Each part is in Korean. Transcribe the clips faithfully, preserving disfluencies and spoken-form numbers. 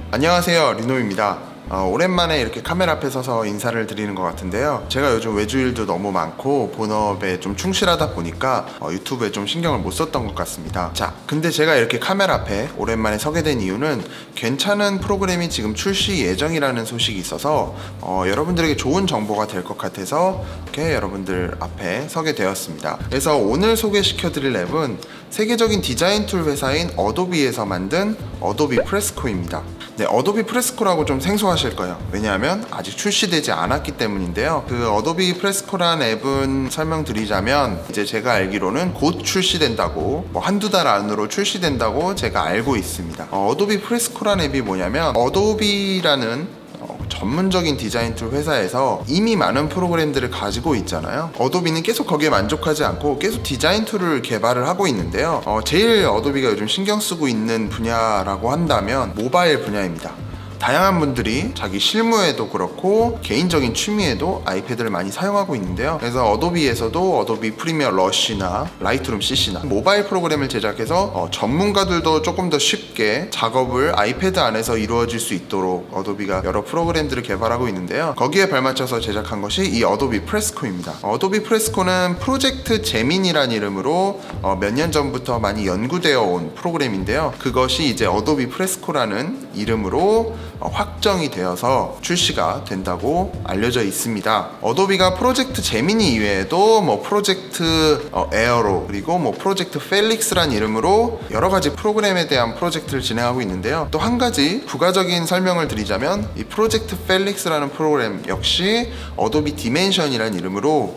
안녕하세요, 리노입니다. 어, 오랜만에 이렇게 카메라 앞에 서서 인사를 드리는 것 같은데요. 제가 요즘 외주일도 너무 많고 본업에 좀 충실하다 보니까 어, 유튜브에 좀 신경을 못 썼던 것 같습니다. 자, 근데 제가 이렇게 카메라 앞에 오랜만에 서게 된 이유는 괜찮은 프로그램이 지금 출시 예정이라는 소식이 있어서 어, 여러분들에게 좋은 정보가 될 것 같아서 이렇게 여러분들 앞에 서게 되었습니다. 그래서 오늘 소개시켜 드릴 앱은 세계적인 디자인 툴 회사인 어도비에서 만든 어도비 프레스코입니다. 네, 어도비 프레스코라고 좀 생소하실 거예요. 왜냐하면 아직 출시되지 않았기 때문인데요. 그 어도비 프레스코란 앱은 설명드리자면 이제 제가 알기로는 곧 출시된다고, 뭐 한두 달 안으로 출시된다고 제가 알고 있습니다. 어, 어도비 프레스코란 앱이 뭐냐면 어도비라는 전문적인 디자인 툴 회사에서 이미 많은 프로그램들을 가지고 있잖아요. 어도비는 계속 거기에 만족하지 않고 계속 디자인 툴을 개발을 하고 있는데요. 어, 제일 어도비가 요즘 신경 쓰고 있는 분야라고 한다면 모바일 분야입니다. 다양한 분들이 자기 실무에도 그렇고 개인적인 취미에도 아이패드를 많이 사용하고 있는데요. 그래서 어도비에서도 어도비 프리미어 러쉬나 라이트룸 씨씨나 모바일 프로그램을 제작해서 어, 전문가들도 조금 더 쉽게 작업을 아이패드 안에서 이루어질 수 있도록 어도비가 여러 프로그램들을 개발하고 있는데요. 거기에 발맞춰서 제작한 것이 이 어도비 프레스코입니다. 어도비 프레스코는 프로젝트 제민이라는 이름으로 어, 몇 년 전부터 많이 연구되어 온 프로그램인데요. 그것이 이제 어도비 프레스코라는 이름으로 어, 확정이 되어서 출시가 된다고 알려져 있습니다. 어도비가 프로젝트 제미니 이외에도 뭐 프로젝트 어, 에어로 그리고 뭐 프로젝트 펠릭스란 이름으로 여러 가지 프로그램에 대한 프로젝트를 진행하고 있는데요. 또 한 가지 부가적인 설명을 드리자면 이 프로젝트 펠릭스라는 프로그램 역시 어도비 디멘션이라는 이름으로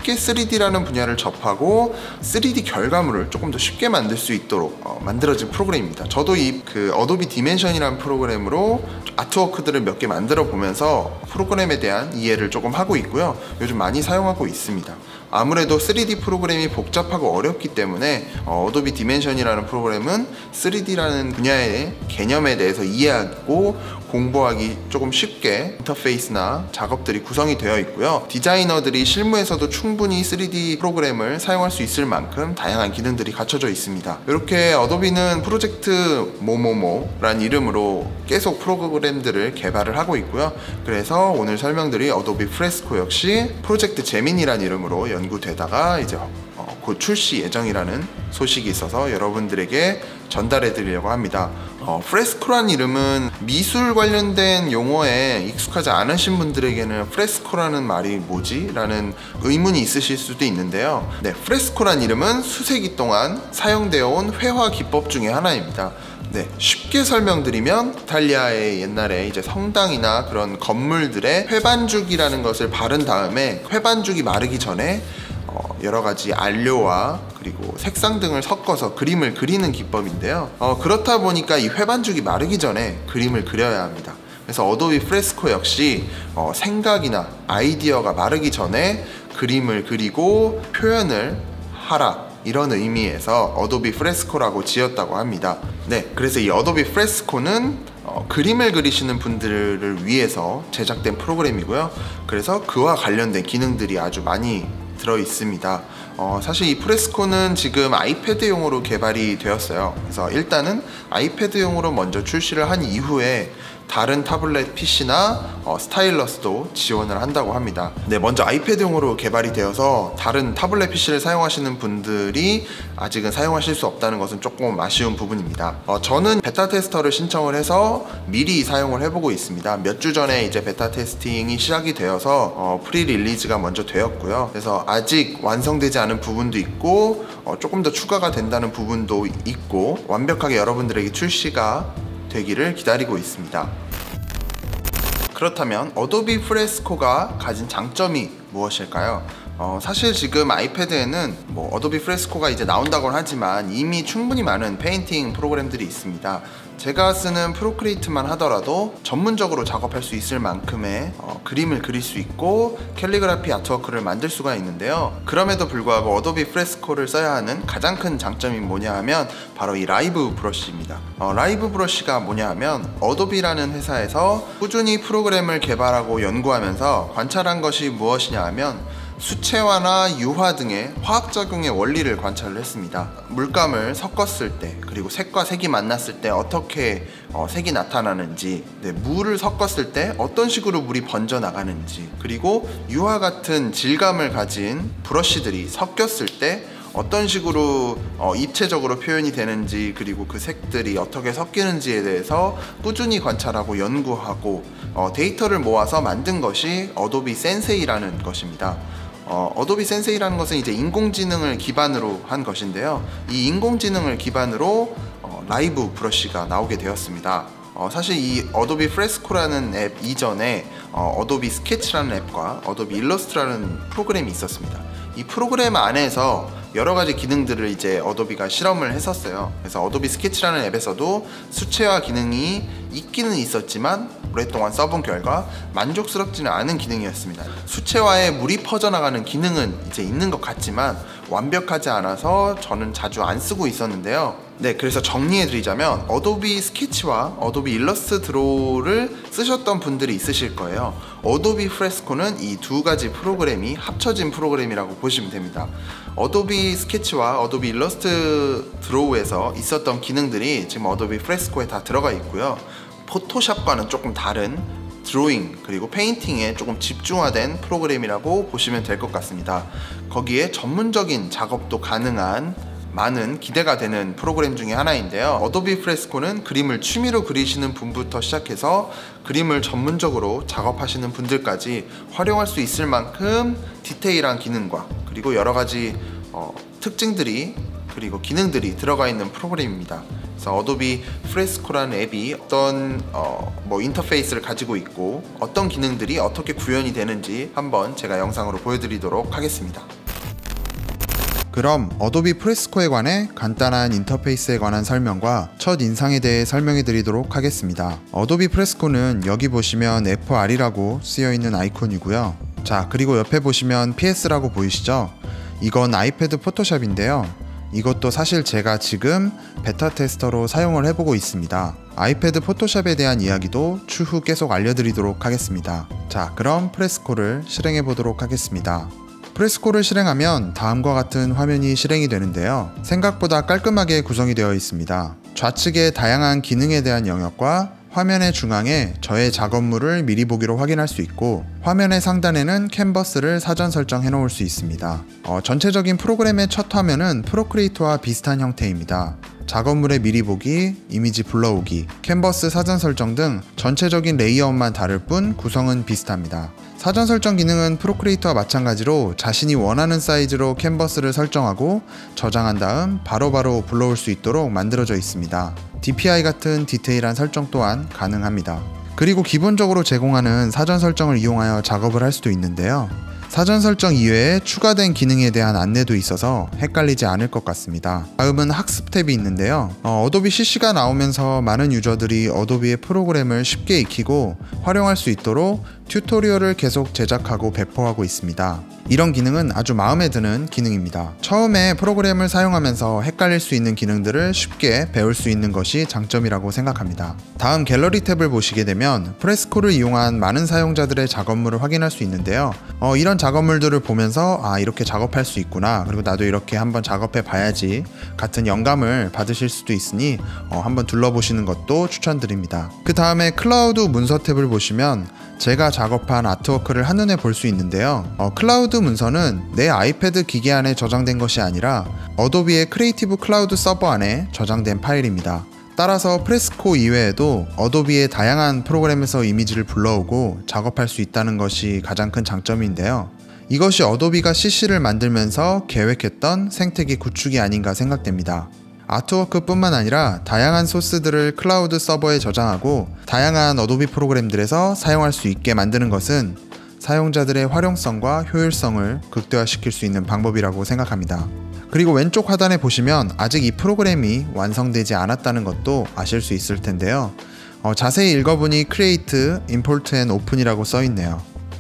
쓰리디라는 분야를 접하고 쓰리디 결과물을 조금 더 쉽게 만들 수 있도록 어, 만들어진 프로그램입니다. 저도 이 그 어도비 디멘션이라는 프로그램으로 아트워크들을 몇 개 만들어 보면서 프로그램에 대한 이해를 조금 하고 있고요. 요즘 많이 사용하고 있습니다. 아무래도 쓰리디 프로그램이 복잡하고 어렵기 때문에 어, 어도비 디멘션이라는 프로그램은 쓰리디라는 분야의 개념에 대해서 이해하고 공부하기 조금 쉽게 인터페이스나 작업들이 구성이 되어 있고요. 디자이너들이 실무에서도 충분히 쓰리디 프로그램을 사용할 수 있을 만큼 다양한 기능들이 갖춰져 있습니다. 이렇게 어도비는 프로젝트 뭐뭐뭐라는 이름으로 계속 프로그램들을 개발을 하고 있고요. 그래서 오늘 설명드릴 어도비 프레스코 역시 프로젝트 제민이라는 이름으로 연구되다가 이제 어, 곧 출시 예정이라는 소식이 있어서 여러분들에게 전달해 드리려고 합니다. 어, 프레스코란 이름은 미술 관련된 용어에 익숙하지 않으신 분들에게는 프레스코라는 말이 뭐지? 라는 의문이 있으실 수도 있는데요. 네, 프레스코란 이름은 수세기 동안 사용되어 온 회화 기법 중에 하나입니다. 네, 쉽게 설명드리면 이탈리아의 옛날에 이제 성당이나 그런 건물들의 회반죽이라는 것을 바른 다음에 회반죽이 마르기 전에 어, 여러가지 안료와 그리고 색상 등을 섞어서 그림을 그리는 기법인데요. 어, 그렇다 보니까 이 회반죽이 마르기 전에 그림을 그려야 합니다. 그래서 어도비 프레스코 역시 어, 생각이나 아이디어가 마르기 전에 그림을 그리고 표현을 하라, 이런 의미에서 어도비 프레스코라고 지었다고 합니다. 네, 그래서 이 어도비 프레스코는 어, 그림을 그리시는 분들을 위해서 제작된 프로그램이고요. 그래서 그와 관련된 기능들이 아주 많이 들어 있습니다. 어, 사실 이 프레스코는 지금 아이패드용으로 개발이 되었어요. 그래서 일단은 아이패드용으로 먼저 출시를 한 이후에 다른 타블렛 피씨나 어, 스타일러스도 지원을 한다고 합니다. 네, 먼저 아이패드용으로 개발이 되어서 다른 타블렛 피씨를 사용하시는 분들이 아직은 사용하실 수 없다는 것은 조금 아쉬운 부분입니다. 어, 저는 베타 테스터를 신청을 해서 미리 사용을 해보고 있습니다. 몇 주 전에 이제 베타 테스팅이 시작이 되어서 어, 프리 릴리즈가 먼저 되었고요. 그래서 아직 완성되지 않은 부분도 있고 어, 조금 더 추가가 된다는 부분도 있고 완벽하게 여러분들에게 출시가 되기를 기다리고 있습니다. 그렇다면 어도비 프레스코가 가진 장점이 무엇일까요? 어, 사실 지금 아이패드에는 뭐 어도비 프레스코가 이제 나온다고는 하지만 이미 충분히 많은 페인팅 프로그램들이 있습니다. 제가 쓰는 프로크리에이트만 하더라도 전문적으로 작업할 수 있을 만큼의 어, 그림을 그릴 수 있고 캘리그라피 아트워크를 만들 수가 있는데요. 그럼에도 불구하고 어도비 프레스코를 써야 하는 가장 큰 장점이 뭐냐 하면 바로 이 라이브 브러쉬입니다. 어, 라이브 브러쉬가 뭐냐 하면 어도비라는 회사에서 꾸준히 프로그램을 개발하고 연구하면서 관찰한 것이 무엇이냐 하면 수채화나 유화 등의 화학작용의 원리를 관찰을 했습니다. 물감을 섞었을 때, 그리고 색과 색이 만났을 때 어떻게 어, 색이 나타나는지, 네, 물을 섞었을 때 어떤 식으로 물이 번져 나가는지, 그리고 유화 같은 질감을 가진 브러쉬들이 섞였을 때 어떤 식으로 어, 입체적으로 표현이 되는지, 그리고 그 색들이 어떻게 섞이는지에 대해서 꾸준히 관찰하고 연구하고 어, 데이터를 모아서 만든 것이 어도비 센세이라는 것입니다. 어, 어도비 센세이라는 것은 이제 인공지능을 기반으로 한 것인데요. 이 인공지능을 기반으로 어, 라이브 브러쉬가 나오게 되었습니다. 어, 사실 이 어도비 프레스코라는 앱 이전에 어, 어도비 스케치라는 앱과 어도비 일러스트라는 프로그램이 있었습니다. 이 프로그램 안에서 여러 가지 기능들을 이제 어도비가 실험을 했었어요. 그래서 어도비 스케치라는 앱에서도 수채화 기능이 있기는 있었지만 오랫동안 써본 결과 만족스럽지는 않은 기능이었습니다. 수채화에 물이 퍼져나가는 기능은 이제 있는 것 같지만 완벽하지 않아서 저는 자주 안 쓰고 있었는데요. 네, 그래서 정리해드리자면 어도비 스케치와 어도비 일러스트 드로우를 쓰셨던 분들이 있으실 거예요. 어도비 프레스코는 이 두 가지 프로그램이 합쳐진 프로그램이라고 보시면 됩니다. 어도비 스케치와 어도비 일러스트 드로우에서 있었던 기능들이 지금 어도비 프레스코에 다 들어가 있고요. 포토샵과는 조금 다른 드로잉 그리고 페인팅에 조금 집중화된 프로그램이라고 보시면 될 것 같습니다. 거기에 전문적인 작업도 가능한 많은 기대가 되는 프로그램 중에 하나인데요. 어도비 프레스코는 그림을 취미로 그리시는 분부터 시작해서 그림을 전문적으로 작업하시는 분들까지 활용할 수 있을 만큼 디테일한 기능과 그리고 여러 가지 어, 특징들이 그리고 기능들이 들어가 있는 프로그램입니다. 그래서 어도비 프레스코라는 앱이 어떤 어, 뭐 인터페이스를 가지고 있고 어떤 기능들이 어떻게 구현이 되는지 한번 제가 영상으로 보여드리도록 하겠습니다. 그럼 어도비 프레스코에 관해 간단한 인터페이스에 관한 설명과 첫 인상에 대해 설명해 드리도록 하겠습니다. 어도비 프레스코는 여기 보시면 에프알이라고 쓰여있는 아이콘이고요. 자, 그리고 옆에 보시면 피에스라고 보이시죠? 이건 아이패드 포토샵인데요. 이것도 사실 제가 지금 베타 테스터로 사용을 해보고 있습니다. 아이패드 포토샵에 대한 이야기도 추후 계속 알려드리도록 하겠습니다. 자, 그럼 프레스코를 실행해 보도록 하겠습니다. 프레스코를 실행하면 다음과 같은 화면이 실행이 되는데요. 생각보다 깔끔하게 구성이 되어 있습니다. 좌측에 다양한 기능에 대한 영역과 화면의 중앙에 저의 작업물을 미리 보기로 확인할 수 있고 화면의 상단에는 캔버스를 사전 설정해 놓을 수 있습니다. 어, 전체적인 프로그램의 첫 화면은 프로크리에이터와 비슷한 형태입니다. 작업물의 미리 보기, 이미지 불러오기, 캔버스 사전 설정 등 전체적인 레이아웃만 다를 뿐 구성은 비슷합니다. 사전 설정 기능은 프로크리에이터와 마찬가지로 자신이 원하는 사이즈로 캔버스를 설정하고 저장한 다음 바로바로 불러올 수 있도록 만들어져 있습니다. 디피아이 같은 디테일한 설정 또한 가능합니다. 그리고 기본적으로 제공하는 사전 설정을 이용하여 작업을 할 수도 있는데요. 사전 설정 이외에 추가된 기능에 대한 안내도 있어서 헷갈리지 않을 것 같습니다. 다음은 학습 탭이 있는데요. 어, 어도비 씨씨가 나오면서 많은 유저들이 어도비의 프로그램을 쉽게 익히고 활용할 수 있도록 튜토리얼을 계속 제작하고 배포하고 있습니다. 이런 기능은 아주 마음에 드는 기능입니다. 처음에 프로그램을 사용하면서 헷갈릴 수 있는 기능들을 쉽게 배울 수 있는 것이 장점이라고 생각합니다. 다음 갤러리 탭을 보시게 되면 프레스코를 이용한 많은 사용자들의 작업물을 확인할 수 있는데요. 어, 이런 작업물들을 보면서 아, 이렇게 작업할 수 있구나, 그리고 나도 이렇게 한번 작업해 봐야지 같은 영감을 받으실 수도 있으니 어, 한번 둘러보시는 것도 추천드립니다. 그 다음에 클라우드 문서 탭을 보시면 제가 작업한 아트워크를 한눈에 볼 수 있는데요. 어, 클라우드 문서는 내 아이패드 기기 안에 저장된 것이 아니라 어도비의 크리에이티브 클라우드 서버 안에 저장된 파일입니다. 따라서 프레스코 이외에도 어도비의 다양한 프로그램에서 이미지를 불러오고 작업할 수 있다는 것이 가장 큰 장점인데요. 이것이 어도비가 씨씨를 만들면서 계획했던 생태계 구축이 아닌가 생각됩니다. 아트워크 뿐만 아니라 다양한 소스들을 클라우드 서버에 저장하고 다양한 어도비 프로그램들에서 사용할 수 있게 만드는 것은 사용자들의 활용성과 효율성을 극대화시킬 수 있는 방법이라고 생각합니다. 그리고 왼쪽 하단에 보시면 아직 이 프로그램이 완성되지 않았다는 것도 아실 수 있을 텐데요. 어, 자세히 읽어보니 Create, Import and Open이라고 써있네요.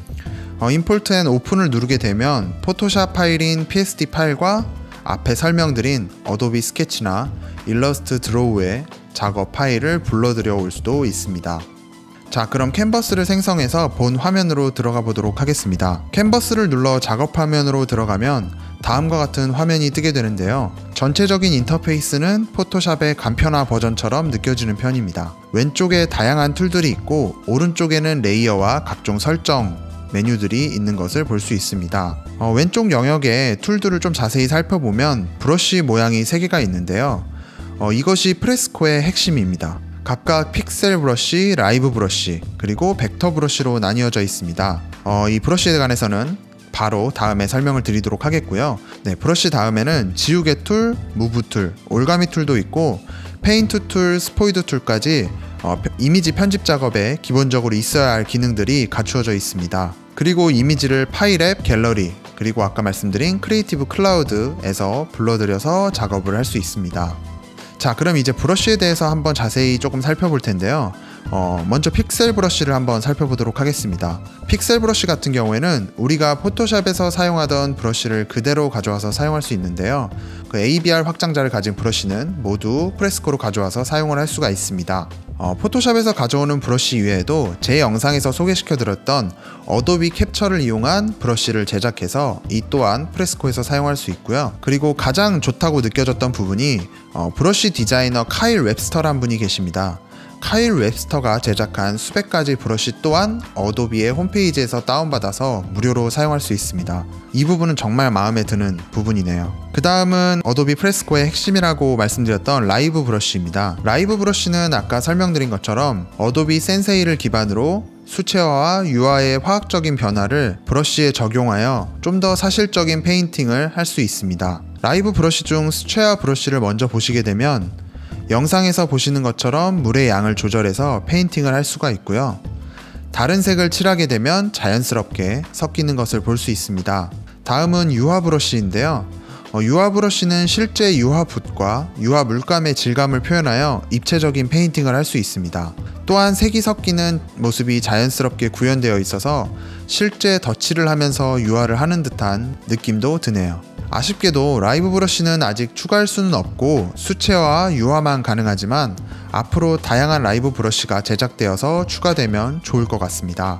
어, Import and Open을 누르게 되면 포토샵 파일인 피에스디 파일과 앞에 설명드린 어도비 스케치나 일러스트 드로우의 작업 파일을 불러들여 올 수도 있습니다. 자, 그럼 캔버스를 생성해서 본 화면으로 들어가 보도록 하겠습니다. 캔버스를 눌러 작업 화면으로 들어가면 다음과 같은 화면이 뜨게 되는데요. 전체적인 인터페이스는 포토샵의 간편화 버전처럼 느껴지는 편입니다. 왼쪽에 다양한 툴들이 있고 오른쪽에는 레이어와 각종 설정 메뉴들이 있는 것을 볼 수 있습니다. 어, 왼쪽 영역에 툴들을 좀 자세히 살펴보면 브러쉬 모양이 세 개가 있는데요. 어, 이것이 프레스코의 핵심입니다. 각각 픽셀 브러쉬, 라이브 브러쉬, 그리고 벡터 브러쉬로 나뉘어져 있습니다. 어, 이 브러쉬에 관해서는 바로 다음에 설명을 드리도록 하겠고요. 네, 브러쉬 다음에는 지우개 툴, 무브 툴, 올가미 툴도 있고 페인트 툴, 스포이드 툴까지 어, 이미지 편집 작업에 기본적으로 있어야 할 기능들이 갖추어져 있습니다. 그리고 이미지를 파일 앱, 갤러리, 그리고 아까 말씀드린 크리에이티브 클라우드에서 불러들여서 작업을 할 수 있습니다. 자, 그럼 이제 브러쉬에 대해서 한번 자세히 조금 살펴볼 텐데요. 어, 먼저 픽셀 브러쉬를 한번 살펴보도록 하겠습니다. 픽셀 브러쉬 같은 경우에는 우리가 포토샵에서 사용하던 브러쉬를 그대로 가져와서 사용할 수 있는데요. 그 에이비알 확장자를 가진 브러쉬는 모두 프레스코로 가져와서 사용을 할 수가 있습니다. 어, 포토샵에서 가져오는 브러쉬 이외에도 제 영상에서 소개시켜드렸던 어도비 캡처를 이용한 브러쉬를 제작해서 이 또한 프레스코에서 사용할 수 있고요. 그리고 가장 좋다고 느껴졌던 부분이 어, 브러쉬 디자이너 카일 웹스터란 분이 계십니다. 카일 웹스터가 제작한 수백 가지 브러쉬 또한 어도비의 홈페이지에서 다운받아서 무료로 사용할 수 있습니다. 이 부분은 정말 마음에 드는 부분이네요. 그 다음은 어도비 프레스코의 핵심이라고 말씀드렸던 라이브 브러쉬입니다. 라이브 브러쉬는 아까 설명드린 것처럼 어도비 센세이를 기반으로 수채화와 유화의 화학적인 변화를 브러쉬에 적용하여 좀 더 사실적인 페인팅을 할 수 있습니다. 라이브 브러쉬 중 수채화 브러쉬를 먼저 보시게 되면 영상에서 보시는 것처럼 물의 양을 조절해서 페인팅을 할 수가 있고요. 다른 색을 칠하게 되면 자연스럽게 섞이는 것을 볼 수 있습니다. 다음은 유화 브러쉬인데요. 어, 유화 브러쉬는 실제 유화 붓과 유화 물감의 질감을 표현하여 입체적인 페인팅을 할 수 있습니다. 또한 색이 섞이는 모습이 자연스럽게 구현되어 있어서 실제 덧칠을 하면서 유화를 하는 듯한 느낌도 드네요. 아쉽게도 라이브 브러쉬는 아직 추가할 수는 없고 수채화와 유화만 가능하지만 앞으로 다양한 라이브 브러쉬가 제작되어서 추가되면 좋을 것 같습니다.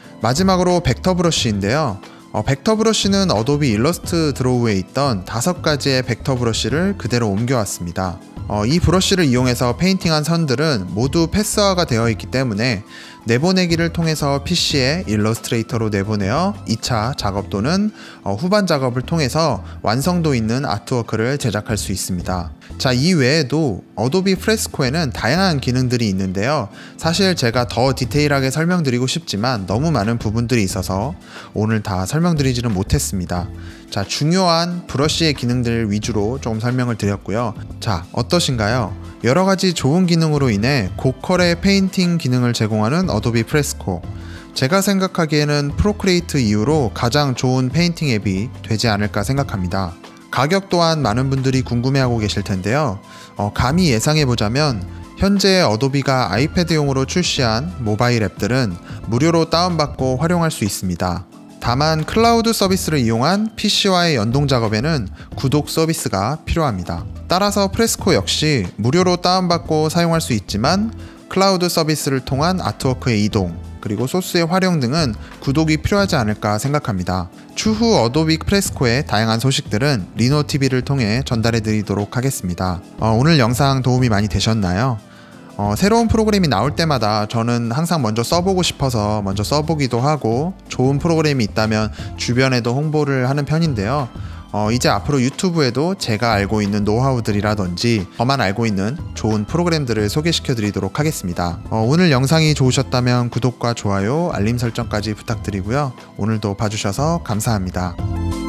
마지막으로 벡터 브러쉬인데요. 어, 벡터 브러쉬는 어도비 일러스트 드로우에 있던 다섯 가지의 벡터 브러쉬를 그대로 옮겨왔습니다. 어, 이 브러쉬를 이용해서 페인팅한 선들은 모두 패스화가 되어 있기 때문에 내보내기를 통해서 피시에 일러스트레이터로 내보내어 이 차 작업 또는 어, 후반 작업을 통해서 완성도 있는 아트워크를 제작할 수 있습니다. 자, 이 외에도 어도비 프레스코에는 다양한 기능들이 있는데요. 사실 제가 더 디테일하게 설명드리고 싶지만 너무 많은 부분들이 있어서 오늘 다 설명드리지는 못했습니다. 자, 중요한 브러쉬의 기능들 위주로 조금 설명을 드렸고요. 자, 어떠신가요? 여러가지 좋은 기능으로 인해 고퀄의 페인팅 기능을 제공하는 어도비 프레스코, 제가 생각하기에는 프로크리에이트 이후로 가장 좋은 페인팅 앱이 되지 않을까 생각합니다. 가격 또한 많은 분들이 궁금해하고 계실 텐데요. 어, 감히 예상해보자면 현재 어도비가 아이패드용으로 출시한 모바일 앱들은 무료로 다운받고 활용할 수 있습니다. 다만 클라우드 서비스를 이용한 피시와의 연동 작업에는 구독 서비스가 필요합니다. 따라서 프레스코 역시 무료로 다운받고 사용할 수 있지만 클라우드 서비스를 통한 아트워크의 이동, 그리고 소스의 활용 등은 구독이 필요하지 않을까 생각합니다. 추후 어도비 프레스코의 다양한 소식들은 리노티비를 통해 전달해 드리도록 하겠습니다. 어, 오늘 영상 도움이 많이 되셨나요? 어, 새로운 프로그램이 나올 때마다 저는 항상 먼저 써보고 싶어서 먼저 써보기도 하고 좋은 프로그램이 있다면 주변에도 홍보를 하는 편인데요. 어, 이제 앞으로 유튜브에도 제가 알고 있는 노하우들이라든지 저만 알고 있는 좋은 프로그램들을 소개시켜 드리도록 하겠습니다. 어, 오늘 영상이 좋으셨다면 구독과 좋아요, 알림 설정까지 부탁드리고요. 오늘도 봐주셔서 감사합니다.